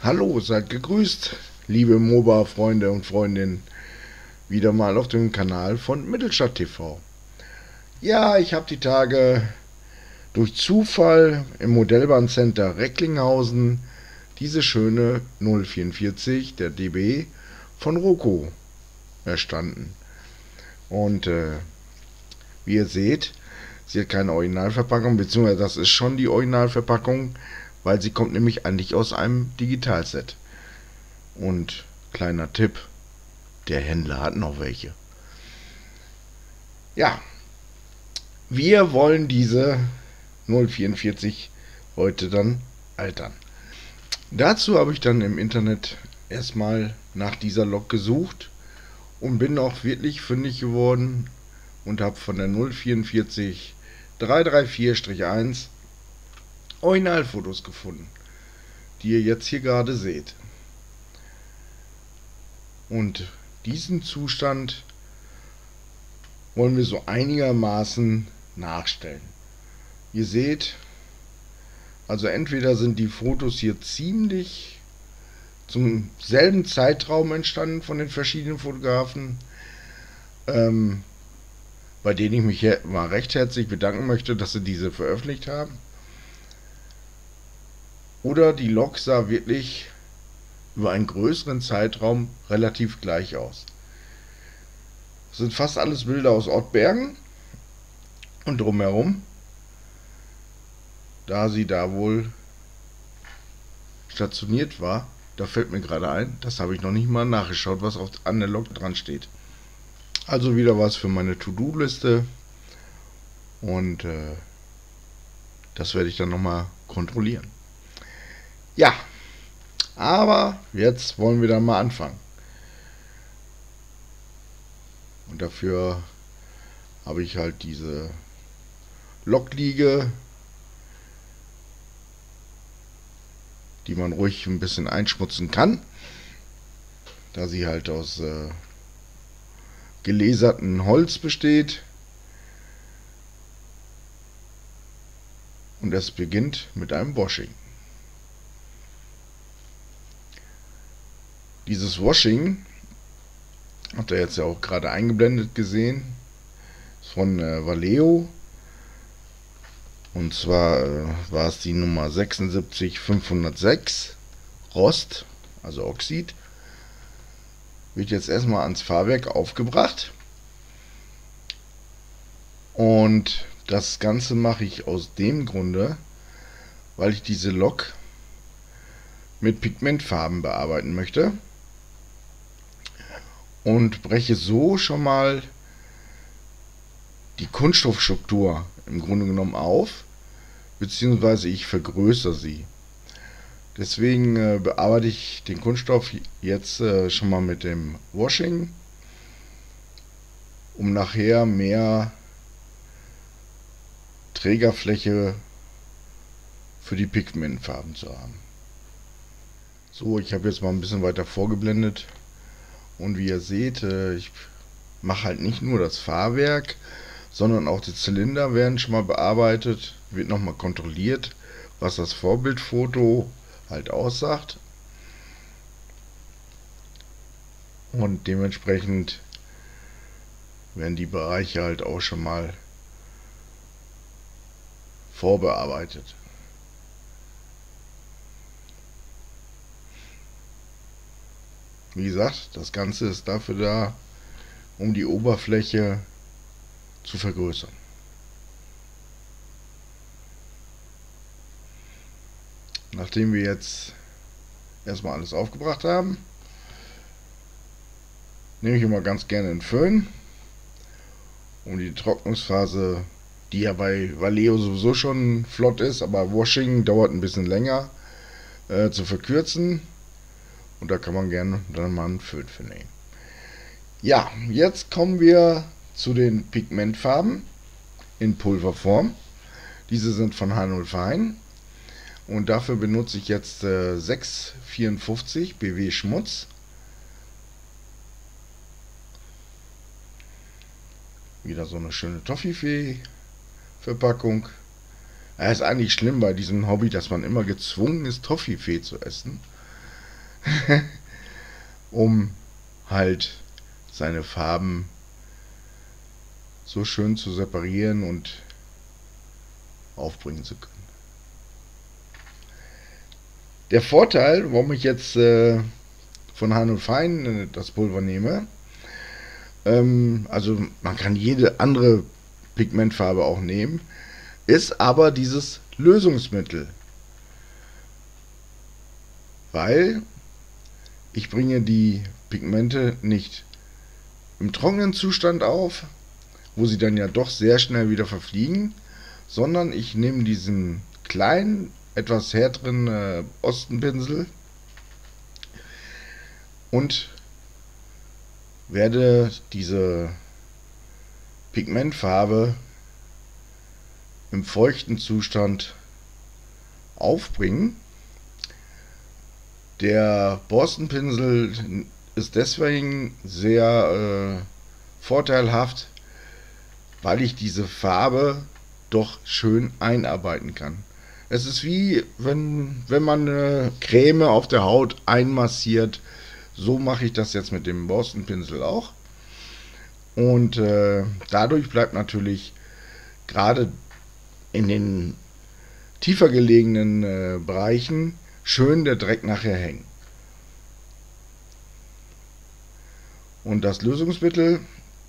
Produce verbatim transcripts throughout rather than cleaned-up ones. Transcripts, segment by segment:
Hallo, seid gegrüßt, liebe MOBA-Freunde und Freundinnen, wieder mal auf dem Kanal von Mittelstadt T V. Ja, ich habe die Tage durch Zufall im Modellbahncenter Recklinghausen diese schöne null vierundvierzig, der D B, von Roco erstanden. Und äh, wie ihr seht, sie hat keine Originalverpackung, beziehungsweise das ist schon die Originalverpackung, weil sie kommt nämlich eigentlich aus einem Digitalset. Und kleiner Tipp, der Händler hat noch welche. Ja, wir wollen diese null vierundvierzig heute dann altern. Dazu habe ich dann im Internet erstmal nach dieser Lok gesucht und bin auch wirklich fündig geworden und habe von der null vierundvierzig dreihundertvierunddreißig eins Originalfotos gefunden, die ihr jetzt hier gerade seht. Und diesen Zustand wollen wir so einigermaßen nachstellen. Ihr seht, also entweder sind die Fotos hier ziemlich zum selben Zeitraum entstanden von den verschiedenen Fotografen, ähm, bei denen ich mich mal recht herzlich bedanken möchte, dass sie diese veröffentlicht haben. Oder die Lok sah wirklich über einen größeren Zeitraum relativ gleich aus. Das sind fast alles Bilder aus Ottbergen und drumherum, da sie da wohl stationiert war. Da fällt mir gerade ein, das habe ich noch nicht mal nachgeschaut, was auf, an der Lok dran steht. Also wieder was für meine To-Do-Liste und äh, das werde ich dann nochmal kontrollieren. Ja, aber jetzt wollen wir dann mal anfangen. Und dafür habe ich halt diese Lokliege, die man ruhig ein bisschen einschmutzen kann, da sie halt aus äh, gelesertem Holz besteht. Und es beginnt mit einem Washing. Dieses Washing, habt ihr jetzt ja auch gerade eingeblendet gesehen, ist von äh, Vallejo. Und zwar äh, war es die Nummer sechsundsiebzig fünfhundertsechs, Rost, also Oxid. Wird jetzt erstmal ans Fahrwerk aufgebracht. Und das Ganze mache ich aus dem Grunde, weil ich diese Lok mit Pigmentfarben bearbeiten möchte. Und breche so schon mal die Kunststoffstruktur im Grunde genommen auf, beziehungsweise ich vergrößere sie. Deswegen äh, bearbeite ich den Kunststoff jetzt äh, schon mal mit dem Washing, um nachher mehr Trägerfläche für die Pigmentfarben zu haben. So, ich habe jetzt mal ein bisschen weiter vorgeblendet. Und wie ihr seht, ich mache halt nicht nur das Fahrwerk, sondern auch die Zylinder werden schon mal bearbeitet. Wird nochmal kontrolliert, was das Vorbildfoto halt aussagt. Und dementsprechend werden die Bereiche halt auch schon mal vorbearbeitet. Wie gesagt, das Ganze ist dafür da, um die Oberfläche zu vergrößern. Nachdem wir jetzt erstmal alles aufgebracht haben, nehme ich immer ganz gerne einen Föhn, um die Trocknungsphase, die ja bei Vallejo sowieso schon flott ist, aber Washing dauert ein bisschen länger, äh, zu verkürzen. Und da kann man gerne dann mal einen Föhn für nehmen. Ja, jetzt kommen wir zu den Pigmentfarben in Pulverform. Diese sind von H null Fine. Und dafür benutze ich jetzt äh, sechs vierundfünfzig B W Schmutz. Wieder so eine schöne Toffifee-Verpackung. Es ist eigentlich schlimm bei diesem Hobby, dass man immer gezwungen ist, Toffifee zu essen. um halt seine Farben so schön zu separieren und aufbringen zu können. Der Vorteil, warum ich jetzt äh, von Hahn und Fein äh, das Pulver nehme, ähm, also man kann jede andere Pigmentfarbe auch nehmen, ist aber dieses Lösungsmittel. Weil ich bringe die Pigmente nicht im trockenen Zustand auf, wo sie dann ja doch sehr schnell wieder verfliegen, sondern ich nehme diesen kleinen, etwas härteren äh, Borstenpinsel und werde diese Pigmentfarbe im feuchten Zustand aufbringen. Der Borstenpinsel ist deswegen sehr äh, vorteilhaft, weil ich diese Farbe doch schön einarbeiten kann. Es ist wie wenn, wenn man eine Creme auf der Haut einmassiert. So mache ich das jetzt mit dem Borstenpinsel auch. Und äh, dadurch bleibt natürlich gerade in den tiefer gelegenen äh, Bereichen schön der Dreck nachher hängen. Und das Lösungsmittel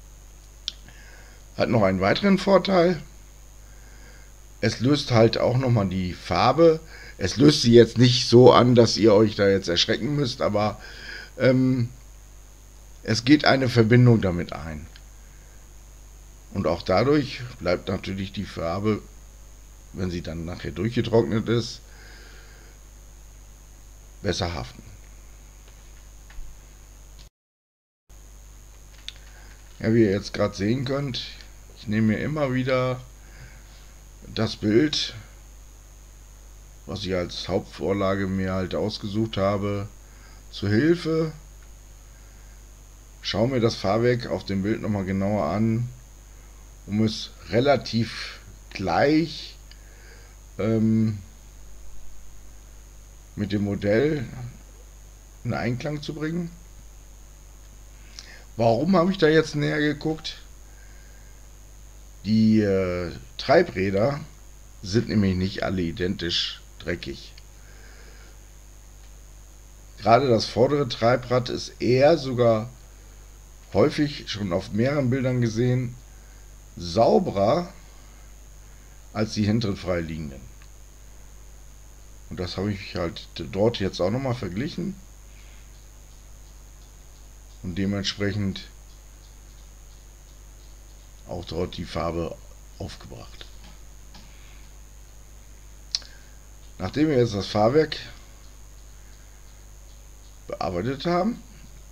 hat noch einen weiteren Vorteil. Es löst halt auch nochmal die Farbe. Es löst sie jetzt nicht so an, dass ihr euch da jetzt erschrecken müsst, aber ähm, es geht eine Verbindung damit ein. Und auch dadurch bleibt natürlich die Farbe, wenn sie dann nachher durchgetrocknet ist, besser haften. Ja, wie ihr jetzt gerade sehen könnt, ich nehme mir immer wieder das Bild, was ich als Hauptvorlage mir halt ausgesucht habe, zur Hilfe. Schaue mir das Fahrwerk auf dem Bild nochmal genauer an, um es relativ gleich ähm, mit dem Modell in Einklang zu bringen. Warum habe ich da jetzt näher geguckt? Die äh, Treibräder sind nämlich nicht alle identisch dreckig. Gerade das vordere Treibrad ist eher sogar häufig schon auf mehreren Bildern gesehen sauberer als die hinteren freiliegenden. Und das habe ich halt dort jetzt auch nochmal verglichen und dementsprechend auch dort die Farbe aufgebracht. Nachdem wir jetzt das Fahrwerk bearbeitet haben,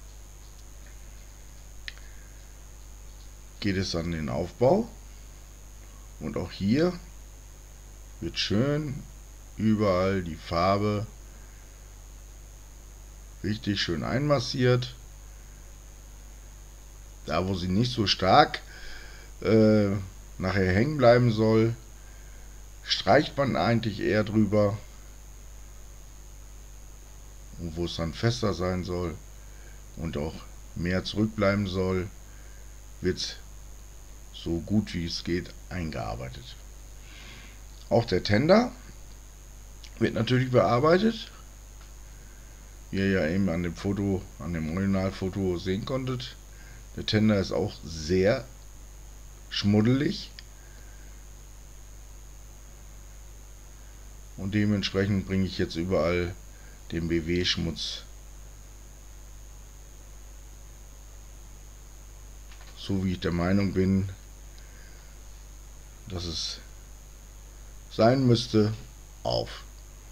geht es an den Aufbau und auch hier wird schön überall die Farbe richtig schön einmassiert. Da wo sie nicht so stark äh, nachher hängen bleiben soll, streicht man eigentlich eher drüber, und wo es dann fester sein soll und auch mehr zurückbleiben soll, wird so gut wie es geht eingearbeitet. Auch der Tender wird natürlich bearbeitet, wie ihr ja eben an dem Foto, an dem Originalfoto sehen konntet. Der Tender ist auch sehr schmuddelig und dementsprechend bringe ich jetzt überall den B W-Schmutz so, wie ich der Meinung bin, dass es sein müsste, auf.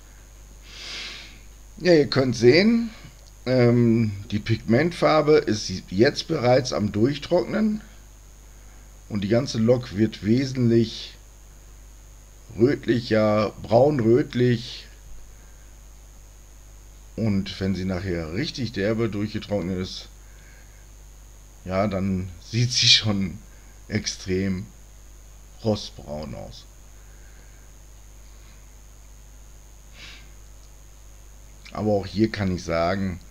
Ja, ihr könnt sehen, ähm, die Pigmentfarbe ist jetzt bereits am Durchtrocknen und die ganze Lok wird wesentlich rötlicher, braun-rötlich, und wenn sie nachher richtig derbe durchgetrocknet ist, ja, dann sieht sie schon extrem rostbraun aus. Aber auch hier kann ich sagen,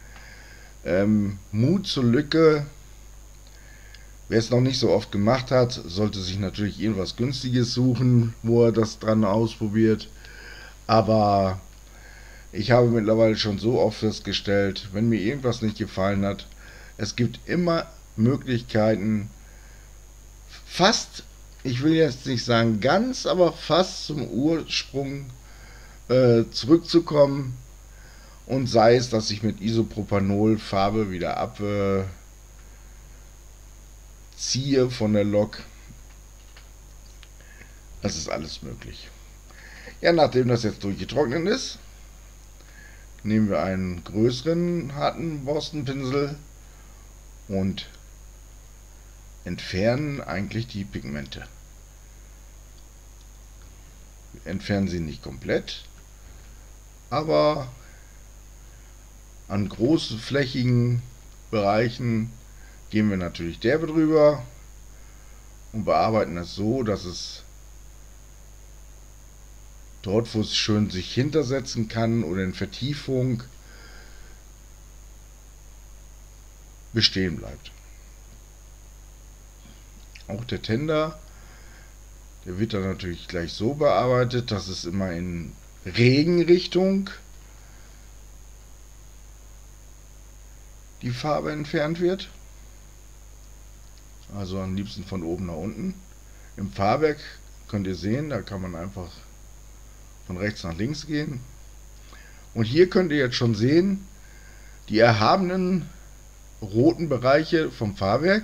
Ähm, Mut zur Lücke. Wer es noch nicht so oft gemacht hat, sollte sich natürlich irgendwas Günstiges suchen, wo er das dran ausprobiert. Aber ich habe mittlerweile schon so oft festgestellt, wenn mir irgendwas nicht gefallen hat, es gibt immer Möglichkeiten, fast, ich will jetzt nicht sagen ganz, aber fast zum Ursprung äh, zurückzukommen. Und sei es, dass ich mit Isopropanol Farbe wieder abziehe äh, von der Lok. Das ist alles möglich. Ja, nachdem das jetzt durchgetrocknet ist, nehmen wir einen größeren harten Borstenpinsel und entfernen eigentlich die Pigmente. Wir entfernen sie nicht komplett, aber an großflächigen Bereichen gehen wir natürlich derbe drüber und bearbeiten es so, dass es dort, wo es schön sich hintersetzen kann oder in Vertiefung, bestehen bleibt. Auch der Tender, der wird dann natürlich gleich so bearbeitet, dass es immer in Regenrichtung die Farbe entfernt wird. Also am liebsten von oben nach unten. Im Fahrwerk könnt ihr sehen, da kann man einfach von rechts nach links gehen. Und hier könnt ihr jetzt schon sehen, die erhabenen roten Bereiche vom Fahrwerk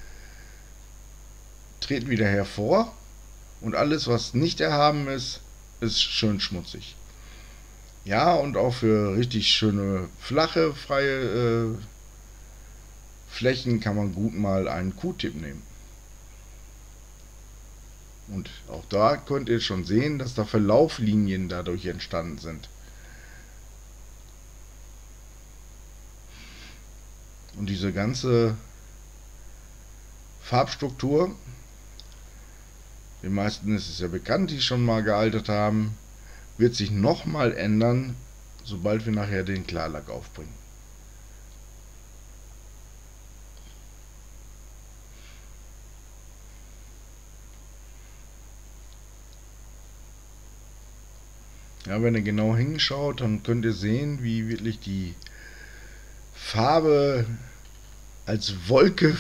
treten wieder hervor und alles, was nicht erhaben ist, ist schön schmutzig. Ja, und auch für richtig schöne, flache, freie äh, Flächen kann man gut mal einen Q-Tip nehmen. Und auch da könnt ihr schon sehen, dass da Verlauflinien dadurch entstanden sind. Und diese ganze Farbstruktur, den meisten ist es ja bekannt, die schon mal gealtert haben, wird sich nochmal ändern, sobald wir nachher den Klarlack aufbringen. Ja, wenn ihr genau hinschaut, dann könnt ihr sehen, wie wirklich die Farbe als Wolke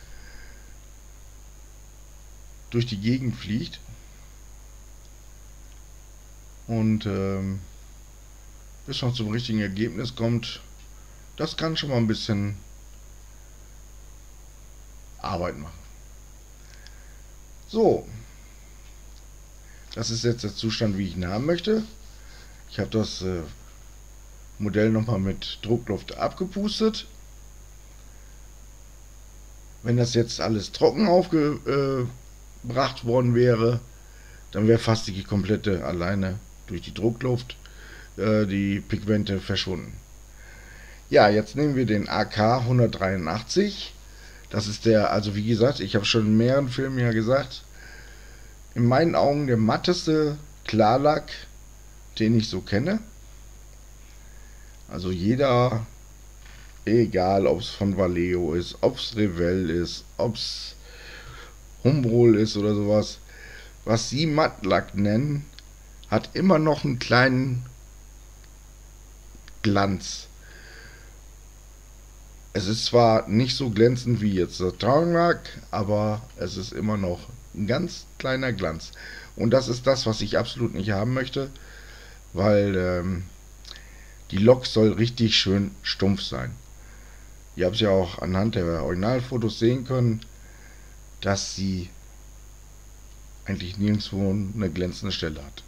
durch die Gegend fliegt. Und ähm, bis man zum richtigen Ergebnis kommt, das kann schon mal ein bisschen Arbeit machen. So, das ist jetzt der Zustand, wie ich ihn haben möchte. Ich habe das äh, Modell nochmal mit Druckluft abgepustet. Wenn das jetzt alles trocken aufgebracht worden wäre, dann wäre fast die komplette alleine durch die Druckluft äh, die Pigmente verschwunden. Ja, jetzt nehmen wir den A K hundertdreiundachtzig. Das ist der, also wie gesagt, ich habe schon in mehreren Filmen ja gesagt, in meinen Augen der matteste Klarlack, den ich so kenne. Also jeder, egal ob es von Vallejo ist, ob es Revell ist, ob es Humbrol ist oder sowas, was sie Mattlack nennen, hat immer noch einen kleinen Glanz. Es ist zwar nicht so glänzend wie jetzt der Tarnlack, aber es ist immer noch ein ganz kleiner Glanz. Und das ist das, was ich absolut nicht haben möchte, weil ähm, die Lok soll richtig schön stumpf sein. Ihr habt es ja auch anhand der Originalfotos sehen können, dass sie eigentlich nirgendwo eine glänzende Stelle hat.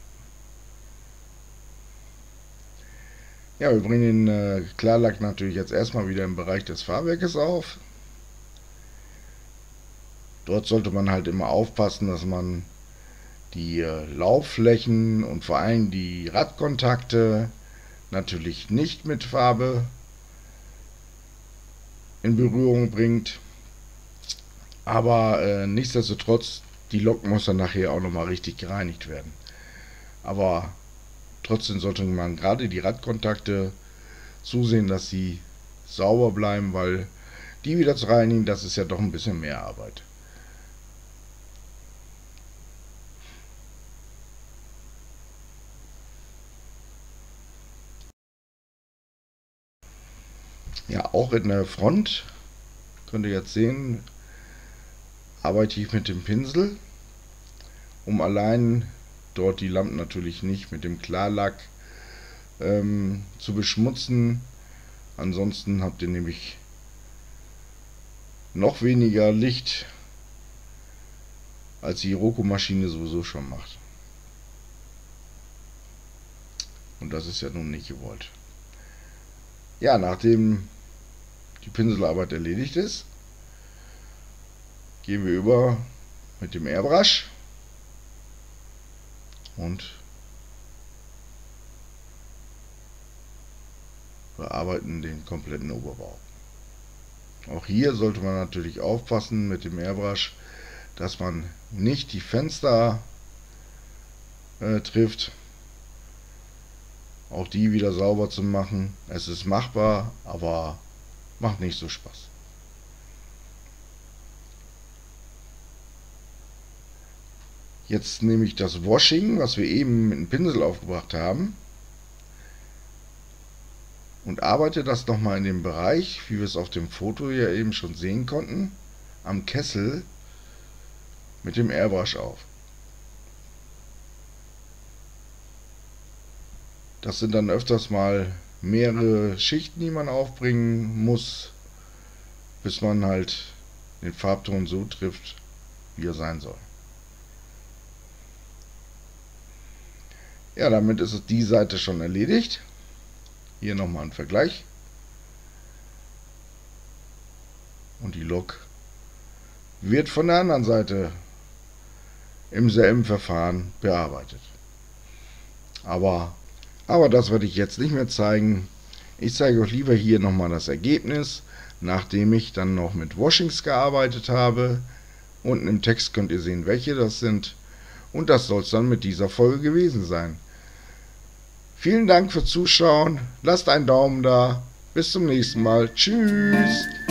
Ja, wir bringen den äh, Klarlack natürlich jetzt erstmal wieder im Bereich des Fahrwerkes auf. Dort sollte man halt immer aufpassen, dass man die äh, Laufflächen und vor allem die Radkontakte natürlich nicht mit Farbe in Berührung bringt. Aber äh, nichtsdestotrotz, die Lok muss dann nachher auch nochmal richtig gereinigt werden. Aber trotzdem sollte man gerade die Radkontakte zusehen, dass sie sauber bleiben, weil die wieder zu reinigen, das ist ja doch ein bisschen mehr Arbeit. Ja, auch in der Front, könnt ihr jetzt sehen, arbeite ich mit dem Pinsel, um allein dort die Lampen natürlich nicht mit dem Klarlack ähm, zu beschmutzen. Ansonsten habt ihr nämlich noch weniger Licht, als die Rocco-Maschine sowieso schon macht. Und das ist ja nun nicht gewollt. Ja, nachdem die Pinselarbeit erledigt ist, gehen wir über mit dem Airbrush und bearbeiten den kompletten Oberbau. Auch hier sollte man natürlich aufpassen mit dem Airbrush, dass man nicht die Fenster äh, trifft. Auch die wieder sauber zu machen. Es ist machbar, aber macht nicht so Spaß. Jetzt nehme ich das Washing, was wir eben mit dem Pinsel aufgebracht haben, und arbeite das nochmal in dem Bereich, wie wir es auf dem Foto ja eben schon sehen konnten, am Kessel mit dem Airbrush auf. Das sind dann öfters mal mehrere Schichten, die man aufbringen muss, bis man halt den Farbton so trifft, wie er sein soll. Ja, damit ist es die Seite schon erledigt. Hier nochmal ein Vergleich. Und die Lok wird von der anderen Seite im selben Verfahren bearbeitet. Aber, aber das werde ich jetzt nicht mehr zeigen. Ich zeige euch lieber hier nochmal das Ergebnis, nachdem ich dann noch mit Washings gearbeitet habe. Unten im Text könnt ihr sehen, welche das sind. Und das soll es dann mit dieser Folge gewesen sein. Vielen Dank fürs Zuschauen. Lasst einen Daumen da. Bis zum nächsten Mal. Tschüss.